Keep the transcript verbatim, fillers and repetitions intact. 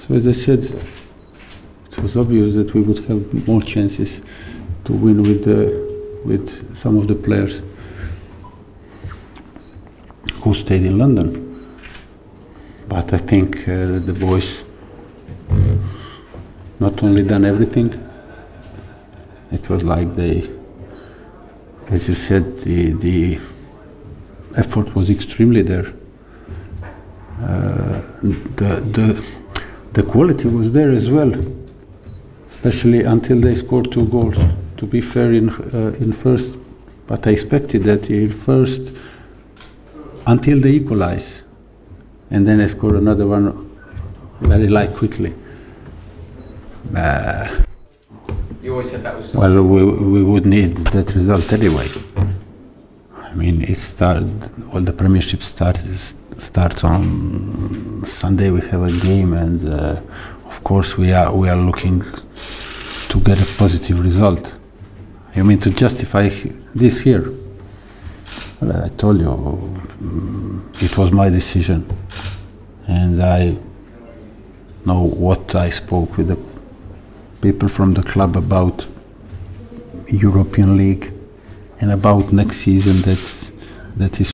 So as I said, it was obvious that we would have more chances to win with the, with some of the players who stayed in London. But I think uh, the boys not only done everything, it was like they, as you said, the, the effort was extremely there. Uh, the, the, the quality was there as well, especially until they scored two goals. To be fair, in, uh, in first, but I expected that in first, until they equalize, and then they score another one very like quickly. Uh, you always said that was. Well, we we would need that result anyway. I mean, it started. Well, the Premiership starts starts on Sunday. We have a game, and uh, of course we are we are looking to get a positive result. You mean to justify this here? Well, I told you, um, it was my decision, and I know what I spoke with the people from the club about European League and about next season. That that is